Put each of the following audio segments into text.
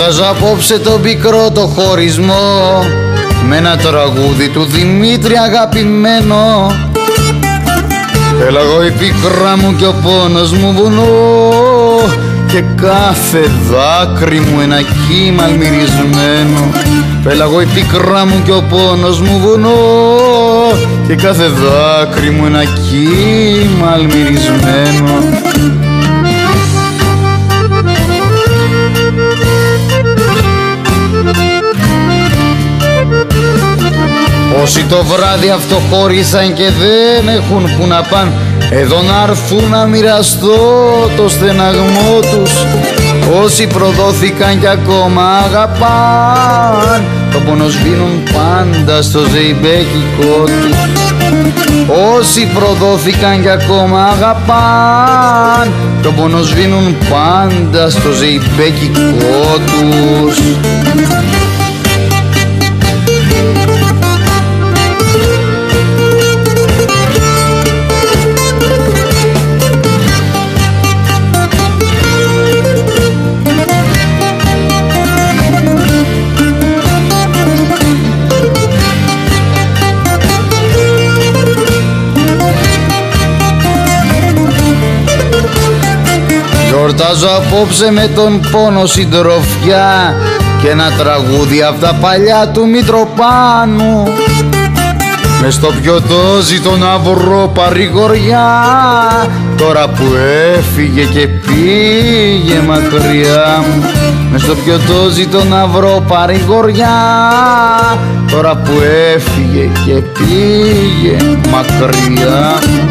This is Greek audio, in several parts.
Γιορτάζω απόψε το πικρό το χωρισμό με ένα τραγούδι του Δημήτρη αγαπημένο. Έλα εγώ η πίκρα μου και ο πόνος μου βουνό και κάθε δάκρυ μου ένα κύμα αλμυρισμένο. Έλα εγώ η πίκρα μου και ο πόνος μου βουνό και κάθε δάκρυ μου ένα κύμα αλμυρισμένο. Όσοι το βράδυ αυτό χώρισαν και δεν έχουν που να παν, εδώ να έρθουν να μοιραστώ το στεναγμό τους. Όσοι προδόθηκαν κι ακόμα αγαπάν, το πόνο σβήνουν πάντα στο ζεϊμπέκικο τους. Όσοι προδόθηκαν κι ακόμα αγαπάν, το πόνο σβήνουν πάντα στο ζεϊμπέκικο τους. Γιορτάζω απόψε με τον πόνο συντροφιά και ένα τραγούδι απ' τα παλιά του Μητροπάνου. Μες στο πιωτό ζητώ να βρω παρηγοριά τώρα που έφυγε και πήγε μακριά μου. Μες στο πιωτό ζητώ να βρω παρηγοριά τώρα που έφυγε και πήγε μακριά μου.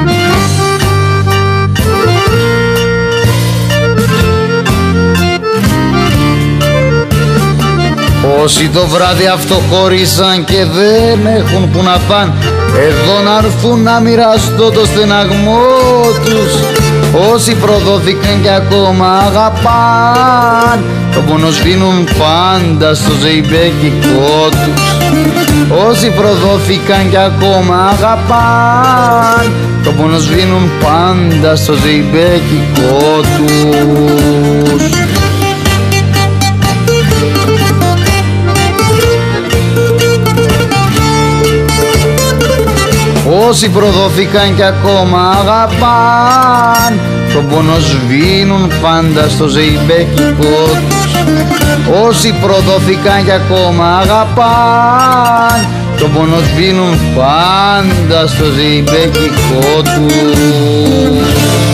Όσοι το βράδυ αυτό χώρισαν και δεν έχουν που να παν, εδώ να έρθουν να μοιραστώ το στεναγμό τους. Όσοι προδόθηκαν και ακόμα αγαπάν, το πόνο σβήνουν πάντα στο ζεϊμπέκικο τους. Όσοι προδόθηκαν και ακόμα αγαπάν, το πόνο σβήνουν πάντα στο ζεϊμπέκικο τους. Όσοι προδόθηκαν κι ακόμα αγαπάν, τον πόνο σβήνουν πάντα στο ζεϊμπέκικο τους. Όσοι προδόθηκαν κι ακόμα αγαπάν, τον πόνο σβήνουν πάντα στο ζεϊμπέκικο τους.